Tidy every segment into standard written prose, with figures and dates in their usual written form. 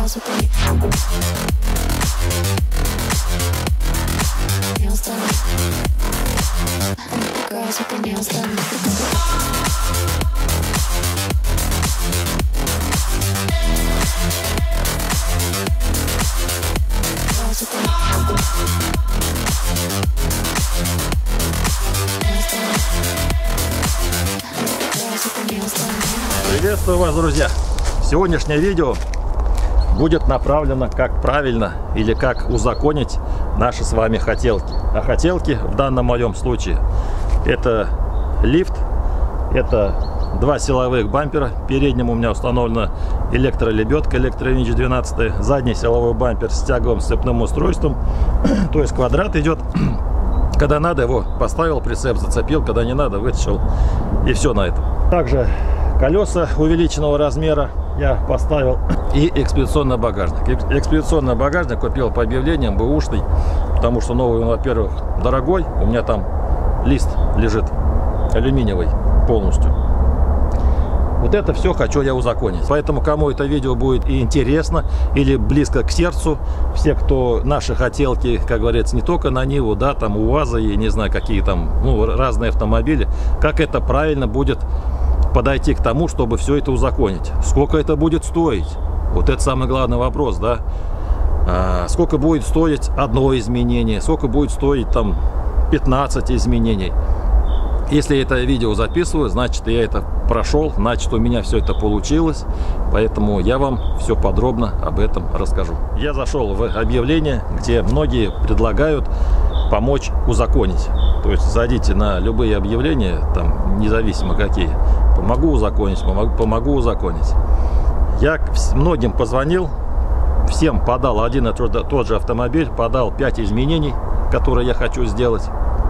Приветствую вас, друзья! Сегодняшнее видео будет направлено, как правильно или как узаконить наши с вами хотелки. А хотелки в данном моем случае это лифт, это два силовых бампера. Передним у меня установлена электролебедка, электровинч 12, задний силовой бампер с тяговым сцепным устройством, то есть квадрат идет. Когда надо, его поставил, прицеп зацепил, когда не надо, вытащил, и все на этом. Также колеса увеличенного размера я поставил и экспедиционный багажник. Экспедиционный багажник купил по объявлениям, бэушный, потому что новый, во-первых, дорогой. У меня там лист лежит алюминиевый полностью. Вот это все хочу я узаконить. Поэтому, кому это видео будет и интересно, или близко к сердцу, все, кто наши хотелки, как говорится, не только на Ниву, да, там УАЗы и не знаю, какие там, ну, разные автомобили, как это правильно будет подойти к тому, чтобы все это узаконить. Сколько это будет стоить? Вот это самый главный вопрос, да. Сколько будет стоить одно изменение? Сколько будет стоить там 15 изменений? Если я это видео записываю, значит, я это прошел, значит, у меня все это получилось. Поэтому я вам все подробно об этом расскажу. Я зашел в объявление, где многие предлагают помочь узаконить. То есть зайдите на любые объявления, там независимо какие. Помогу узаконить, помогу узаконить. Я многим позвонил, всем подал один и тот же автомобиль, подал 5 изменений, которые я хочу сделать.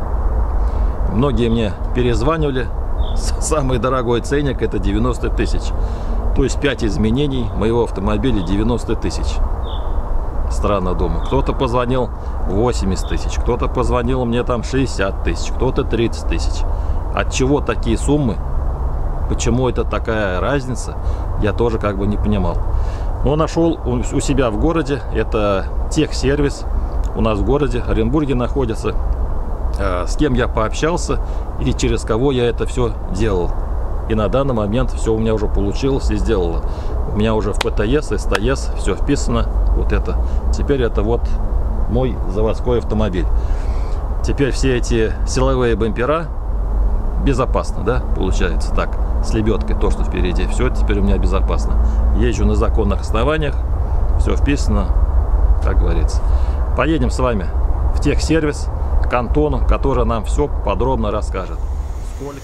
Многие мне перезванивали. Самый дорогой ценник — это 90 тысяч. То есть 5 изменений моего автомобиля 90 тысяч. Странно, думаю. Кто-то позвонил 80 тысяч, кто-то позвонил мне там 60 тысяч, кто-то 30 тысяч. От чего такие суммы? Почему это такая разница? Я тоже как бы не понимал. Но нашел у себя в городе. Это техсервис. У нас в городе Оренбурге находится. С кем я пообщался и через кого я это все делал. И на данный момент все у меня уже получилось и сделало. У меня уже в ПТС, СТС все вписано. Вот это. Теперь это вот мой заводской автомобиль. Теперь все эти силовые бампера безопасно, да, получается так. С лебедкой, то, что впереди. Все теперь у меня безопасно. Езжу на законных основаниях. Все вписано, как говорится. Поедем с вами в техсервис к Антону, который нам все подробно расскажет. Сколько?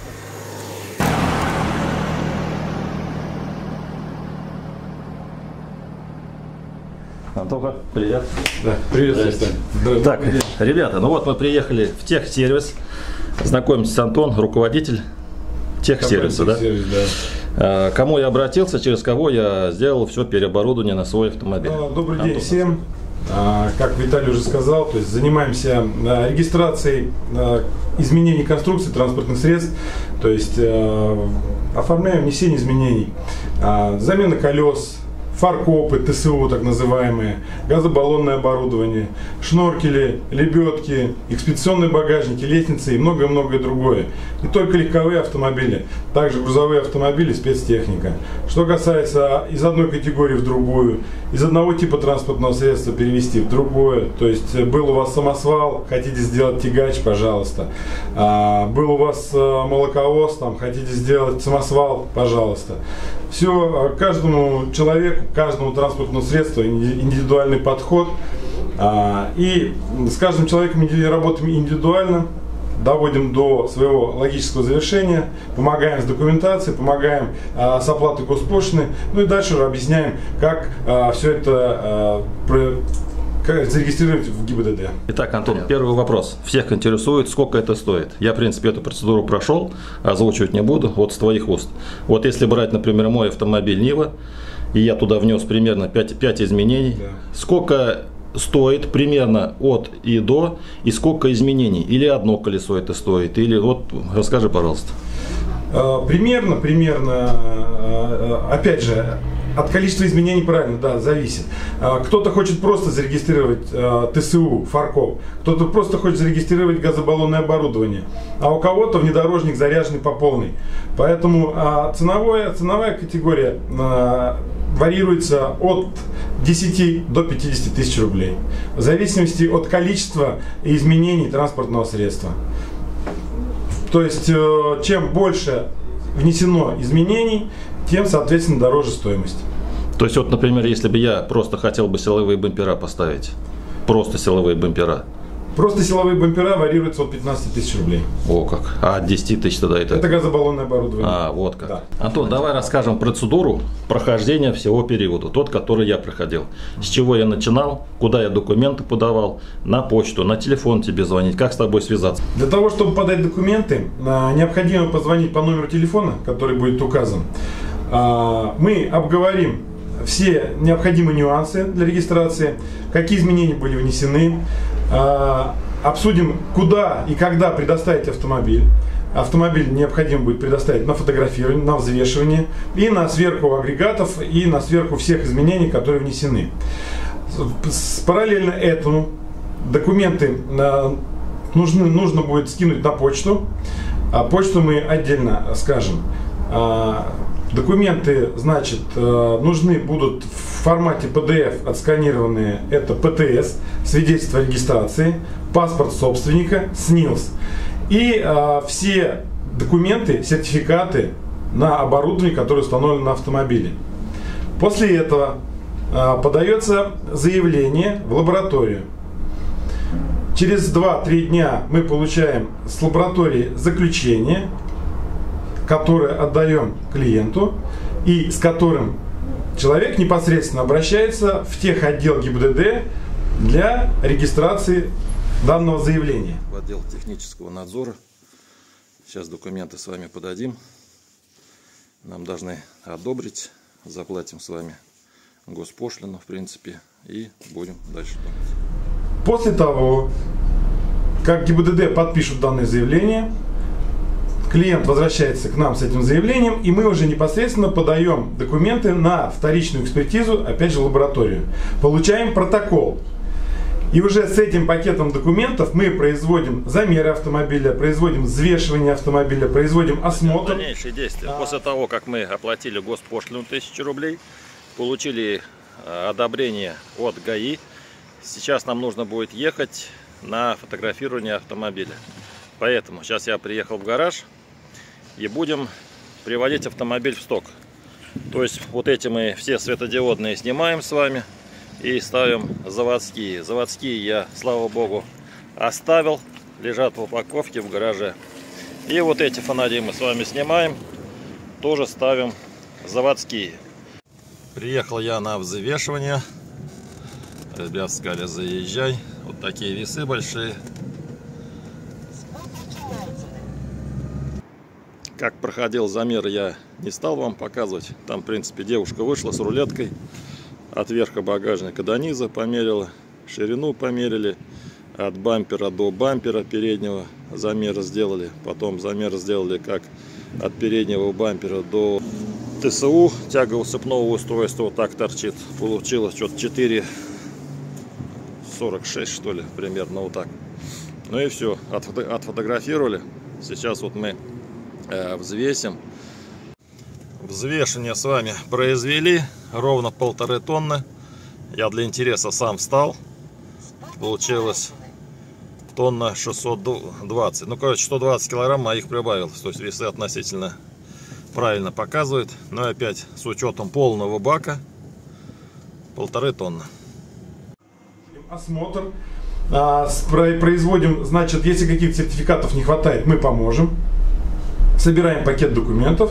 Антоха, привет. Да, привет. Так, ребята, ну вот мы приехали в техсервис. Знакомьтесь, Антон, руководитель техсервиса, да? Да. Кому я обратился, через кого я сделал все переоборудование на свой автомобиль. Добрый день всем. Как Виталий уже сказал, то есть занимаемся регистрацией изменений конструкции транспортных средств, то есть оформляем внесение изменений, замена колес, фаркопы, ТСУ так называемые, газобаллонное оборудование, шноркели, лебедки, экспедиционные багажники, лестницы и многое-многое другое. Не только легковые автомобили, также грузовые автомобили, спецтехника. Что касается из одной категории в другую, из одного типа транспортного средства перевести в другое, то есть был у вас самосвал, хотите сделать тягач, пожалуйста. Был у вас молоковоз, там, хотите сделать самосвал, пожалуйста. Все, каждому человеку, каждому транспортному средству индивидуальный подход. И с каждым человеком работаем индивидуально, доводим до своего логического завершения, помогаем с документацией, помогаем с оплатой госпошлины, ну и дальше уже объясняем, как все это зарегистрировать в ГИБДД. Итак, Антон, первый вопрос. Всех интересует, сколько это стоит. Я, в принципе, эту процедуру прошел, озвучивать не буду, вот с твоих уст. Вот если брать, например, мой автомобиль Нива, и я туда внес примерно 5 изменений, да. Сколько стоит примерно от и до, и сколько изменений? Или одно колесо это стоит? Или вот, расскажи, пожалуйста. Примерно, опять же, от количества изменений правильно, да, зависит. Кто-то хочет просто зарегистрировать ТСУ, фаркоп, кто-то просто хочет зарегистрировать газобаллонное оборудование, а у кого-то внедорожник заряженный по полной. Поэтому ценовая категория варьируется от 10 до 50 тысяч рублей, в зависимости от количества и изменений транспортного средства. То есть, чем больше внесено изменений, тем, соответственно, дороже стоимость. То есть, вот, например, если бы я просто хотел бы силовые бампера поставить, просто силовые бампера. Просто силовые бампера варьируются от 15 тысяч рублей. О как. А от 10 тысяч тогда это? Это газобаллонное оборудование. А, вот как. Да. Антон, давай расскажем процедуру прохождения всего периода. Тот, который я проходил. С чего я начинал, куда я документы подавал, на почту, на телефон тебе звонить, как с тобой связаться. Для того, чтобы подать документы, необходимо позвонить по номеру телефона, который будет указан. Мы обговорим все необходимые нюансы для регистрации, какие изменения были внесены, обсудим, куда и когда предоставить автомобиль. Автомобиль необходимо будет предоставить на фотографирование, на взвешивание и на сверку агрегатов и на сверку всех изменений, которые внесены. Параллельно этому документы нужно будет скинуть на почту. Почту мы отдельно скажем. Документы, значит, нужны будут в формате PDF отсканированные. Это ПТС, свидетельство о регистрации, паспорт собственника, СНИЛС. И все документы, сертификаты на оборудование, которое установлено на автомобиле. После этого подается заявление в лабораторию. Через 2-3 дня мы получаем с лаборатории заключение, которое отдаем клиенту и с которым человек непосредственно обращается в техотдел ГИБДД для регистрации данного заявления. В отдел технического надзора. Сейчас документы с вами подадим. Нам должны одобрить. Заплатим с вами госпошлину, в принципе, и будем дальше думать. После того, как ГИБДД подпишут данное заявление, клиент возвращается к нам с этим заявлением, и мы уже непосредственно подаем документы на вторичную экспертизу, опять же в лабораторию. Получаем протокол. И уже с этим пакетом документов мы производим замеры автомобиля, производим взвешивание автомобиля, производим осмотр. Дальнейшие действия. После того, как мы оплатили госпошлину 1000 рублей, получили одобрение от ГАИ, сейчас нам нужно будет ехать на фотографирование автомобиля. Поэтому сейчас я приехал в гараж и будем приводить автомобиль в сток. То есть вот эти мы все светодиодные снимаем с вами и ставим заводские. Заводские я, слава богу, оставил, лежат в упаковке в гараже. И вот эти фонари мы с вами снимаем, тоже ставим заводские. Приехал я на взвешивание. Ребят сказали, заезжай. Вот такие весы большие. Как проходил замер, я не стал вам показывать. Там, в принципе, девушка вышла с рулеткой. От верха багажника до низа померила. Ширину померили. От бампера до бампера переднего замер сделали. Потом замер сделали как от переднего бампера до ТСУ. Тяга усыпного устройства вот так торчит. Получилось что-то 4,46 что ли, примерно вот так. Ну и все, отфотографировали. Сейчас вот мы взвесим. Взвешивание с вами произвели. Ровно 1,5 тонны. Я для интереса сам встал. Получилось тонна 620. Ну, короче, 120 килограмм моих прибавилось. То есть весы относительно правильно показывают. Но опять с учетом полного бака 1,5 тонны. Осмотр. Производим, значит, если каких-то сертификатов не хватает, мы поможем. Собираем пакет документов.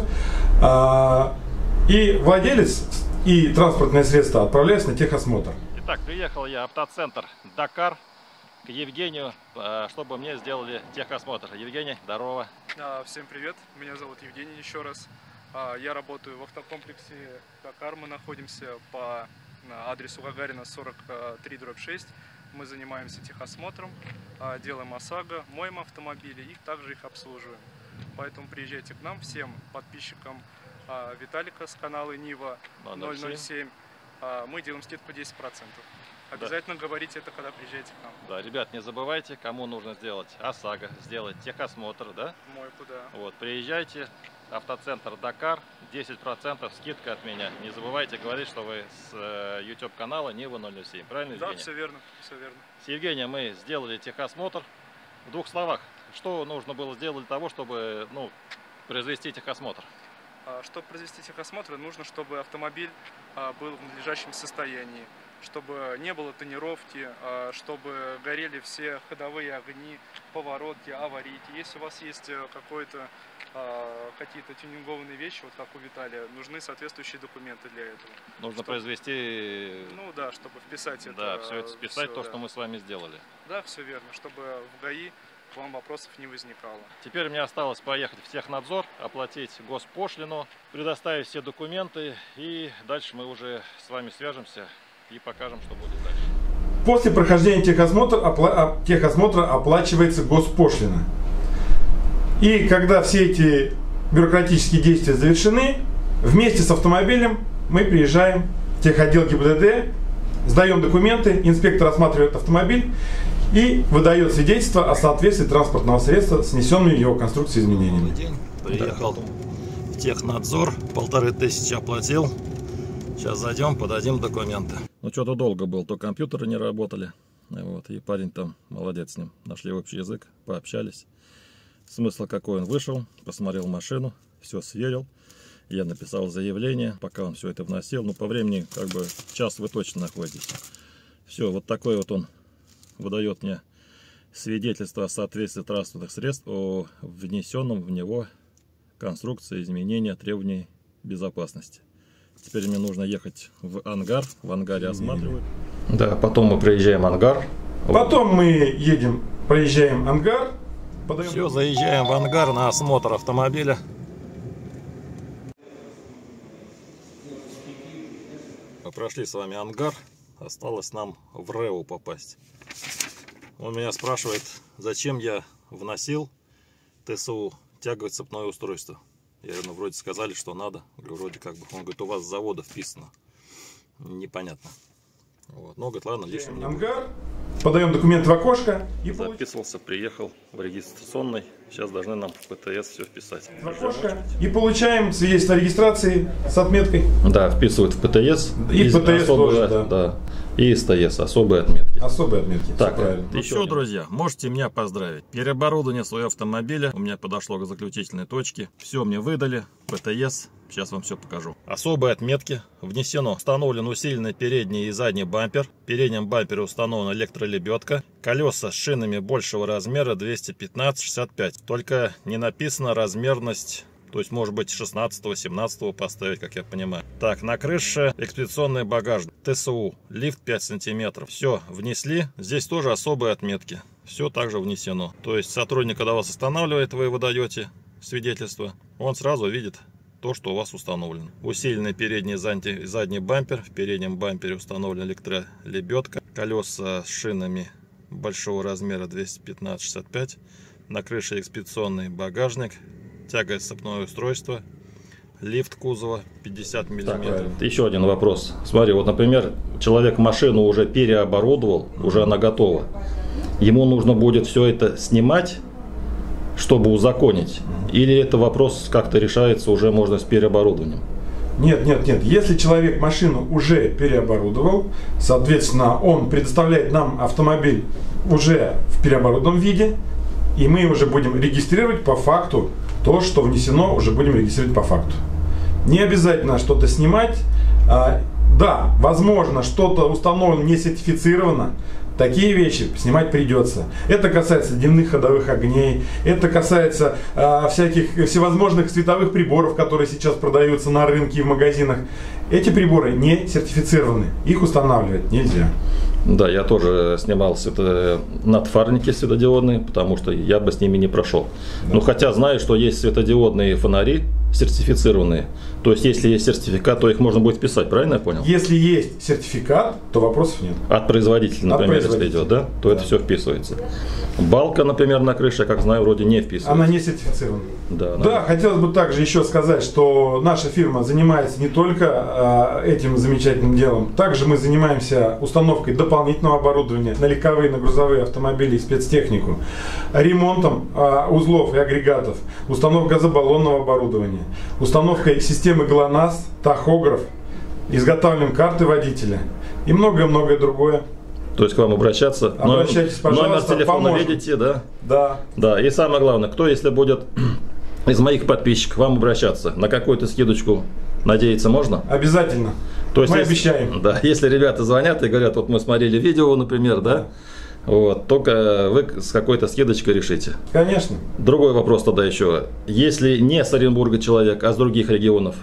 И владелец и транспортное средство отправляются на техосмотр. Итак, приехал я в автоцентр Дакар к Евгению, чтобы мне сделали техосмотр. Евгений, здорово. Всем привет, меня зовут Евгений еще раз. Я работаю в автокомплексе Дакар. Мы находимся по адресу Гагарина 43/6. Мы занимаемся техосмотром, делаем ОСАГО, моем автомобили и также их обслуживаем. поэтому приезжайте к нам, всем подписчикам Виталика с канала Нива 007. Мы делаем скидку 10%. Обязательно говорите это, когда приезжаете к нам. Да, ребят, не забывайте, кому нужно сделать ОСАГО, сделать техосмотр, да? Мойку, да. Вот, приезжайте, автоцентр Дакар, 10% скидка от меня. Не забывайте говорить, что вы с YouTube канала Нива 007. Правильно, Евгений? Да, все верно, все верно. С Евгением мы сделали техосмотр. В двух словах, что нужно было сделать для того, чтобы произвести техосмотр? Чтобы произвести техосмотр, нужно, чтобы автомобиль был в надлежащем состоянии, чтобы не было тонировки, чтобы горели все ходовые огни, поворотки, аварийки. Если у вас есть какие-то тюнингованные вещи, вот как у Виталия, нужны соответствующие документы для этого. Нужно произвести... Ну да, чтобы вписать это. Да, все это вписать, все, то, да. что мы с вами сделали. Да, все верно, чтобы в ГАИ к вам вопросов не возникало. Теперь мне осталось поехать в технадзор, оплатить госпошлину, предоставить все документы, и дальше мы уже с вами свяжемся и покажем, что будет дальше. После прохождения техосмотра оплачивается госпошлина. И когда все эти бюрократические действия завершены, вместе с автомобилем мы приезжаем в техотдел ГИБДД, сдаем документы, инспектор осматривает автомобиль и выдает свидетельство о соответствии транспортного средства с внесенными в его конструкции изменениями. День. Приехал в технадзор, 1500 оплатил. Сейчас зайдем, подадим документы. Ну что-то долго был, то компьютеры не работали. Вот, и парень там, молодец с ним, нашли общий язык, пообщались. Смысл какой: он вышел, посмотрел машину, все сверил. Я написал заявление, пока он все это вносил. Ну, по времени, как бы, час вы точно находитесь. Все, вот такой вот он выдает мне свидетельство о соответствии транспортных средств, о внесенном в него конструкции, изменения, требований безопасности. Теперь мне нужно ехать в ангар. В ангаре осматривают. Да, потом мы приезжаем в ангар. Потом мы проезжаем ангар. Все, заезжаем в ангар на осмотр автомобиля. Мы прошли с вами ангар. Осталось нам в РЭУ попасть. Он меня спрашивает, зачем я вносил ТСУ тяговое цепное устройство. Я говорю, ну вроде сказали, что надо. Говорю, вроде как бы. Он говорит, у вас с завода вписано. Непонятно. Вот. Ну, говорит, ладно, лишним не будет. Подаем документы в окошко. И записывался, приехал в регистрационный. Сейчас должны нам в ПТС все вписать. В окошко. И получаем свидетельство о регистрации с отметкой. Да, вписывают в ПТС. И в ПТС особые, тоже, да. И СТС, особые отметки. Особые отметки. Так, еще, друзья, можете меня поздравить. Переоборудование своего автомобиля у меня подошло к заключительной точке. Все мне выдали, ПТС. Сейчас вам все покажу. Особые отметки. Внесено. Установлен усиленный передний и задний бампер. В переднем бампере установлена электролебедка. Колеса с шинами большего размера 215/65. Только не написана размерность. То есть, может быть, 16-17 поставить, как я понимаю. Так, на крыше экспедиционный багажник. ТСУ. Лифт 5 сантиметров. Все, внесли. Здесь тоже особые отметки. Все также внесено. То есть, сотрудник, когда вас останавливает, вы выдаете свидетельство. Он сразу видит то, что у вас установлено. Усиленный передний и задний бампер. В переднем бампере установлена электролебедка. Колеса с шинами большого размера 215/65. На крыше экспедиционный багажник. Тяговое цепное устройство. Лифт кузова 50 мм. Еще один вопрос. Смотри, вот, например, человек машину уже переоборудовал, уже она готова. Ему нужно будет все это снимать, чтобы узаконить? Или это вопрос как-то решается уже можно с переоборудованием? Нет. Если человек машину уже переоборудовал, соответственно, он предоставляет нам автомобиль уже в переоборудованном виде, и мы уже будем регистрировать по факту то, что внесено, уже будем регистрировать по факту. Не обязательно что-то снимать. Да, возможно, что-то установлено не сертифицировано. Такие вещи снимать придется. Это касается дневных ходовых огней, это касается всяких всевозможных световых приборов, которые сейчас продаются на рынке и в магазинах. Эти приборы не сертифицированы, их устанавливать нельзя. Да, я тоже снимал надфарники светодиодные, потому что я бы с ними не прошел. Да. Ну, хотя знаю, что есть светодиодные фонари, сертифицированные. То есть, если есть сертификат, то их можно будет вписать, правильно я понял? Если есть сертификат, то вопросов нет. От производителя, например, если идет, да? То это все вписывается. Балка, например, на крыше, я как знаю, вроде не вписывается. Она не сертифицирована. Да, хотелось бы также еще сказать, что наша фирма занимается не только этим замечательным делом. Также мы занимаемся установкой дополнительного оборудования на легковые, на грузовые автомобили и спецтехнику, ремонтом узлов и агрегатов, установкой газобаллонного оборудования, установкой системы ГЛОНАСС, тахограф, изготавливаем карты водителя и многое-многое другое. То есть к вам обращаться. Обращайтесь, пожалуйста, номер телефона поможем. видите, да? Да. Да, и самое главное, кто, если будет из моих подписчиков, вам обращаться, на какую-то скидочку надеяться можно? Обязательно. То есть, мы обещаем. Да, если ребята звонят и говорят, вот мы смотрели видео, например, да, вот, только вы с какой-то скидочкой решите. Конечно. Другой вопрос тогда еще. Если не с Оренбурга человек, а с других регионов?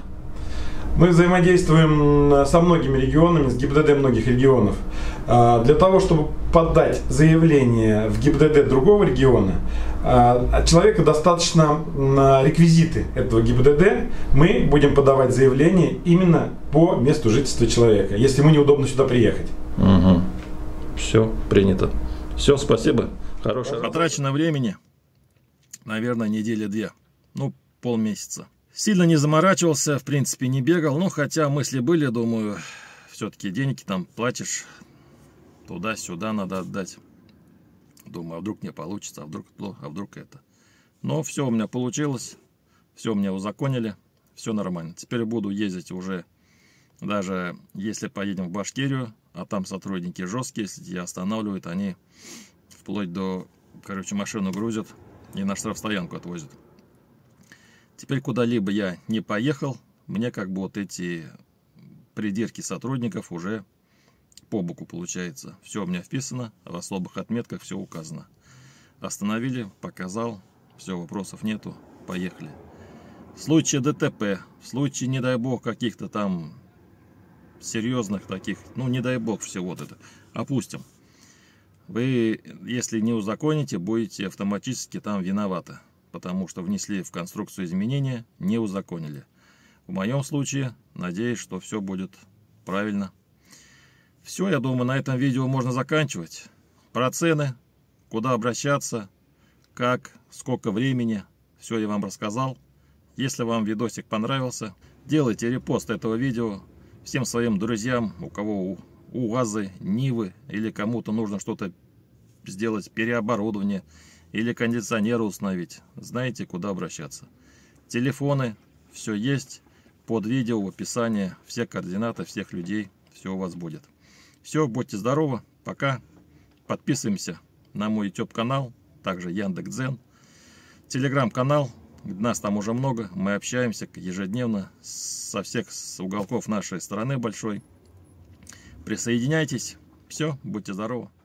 Мы взаимодействуем со многими регионами, с ГИБДД многих регионов. Для того, чтобы подать заявление в ГИБДД другого региона, от человека достаточно реквизиты этого ГИБДД. Мы будем подавать заявление именно по месту жительства человека, если ему неудобно сюда приехать. Угу. Все, принято. Все, спасибо. Хорошего. Потрачено времени, наверное, недели 2. Ну, полмесяца. Сильно не заморачивался, в принципе, не бегал. Ну, хотя мысли были, думаю, все-таки деньги там платишь, туда-сюда надо отдать. Думаю, а вдруг не получится, а вдруг это. Но все у меня получилось, все у меня узаконили, все нормально. Теперь буду ездить уже, даже если поедем в Башкирию, а там сотрудники жесткие, если тебя останавливают, они вплоть до, короче, машину грузят и на штрафстоянку отвозят. Теперь куда-либо я не поехал, мне как бы вот эти придирки сотрудников уже по боку получается. Все у меня вписано, в особых отметках все указано. Остановили, показал, все, вопросов нету, поехали. В случае ДТП, в случае, не дай бог, каких-то там серьезных таких, ну не дай бог всего вот это, опустим. Вы, если не узаконите, будете автоматически там виноваты. Потому что внесли в конструкцию изменения, не узаконили. В моем случае, надеюсь, что все будет правильно. Все, я думаю, на этом видео можно заканчивать. Про цены, куда обращаться, как, сколько времени, все я вам рассказал. Если вам видосик понравился, делайте репост этого видео всем своим друзьям, у кого УАЗы, Нивы или кому-то нужно что-то сделать, переоборудование или кондиционеры установить, знаете, куда обращаться. Телефоны, все есть, под видео в описании, все координаты всех людей, все у вас будет. Все, будьте здоровы, пока. Подписываемся на мой YouTube канал, также Яндекс.Дзен, Телеграм-канал, нас там уже много, мы общаемся ежедневно со всех уголков нашей страны большой. Присоединяйтесь, все, будьте здоровы.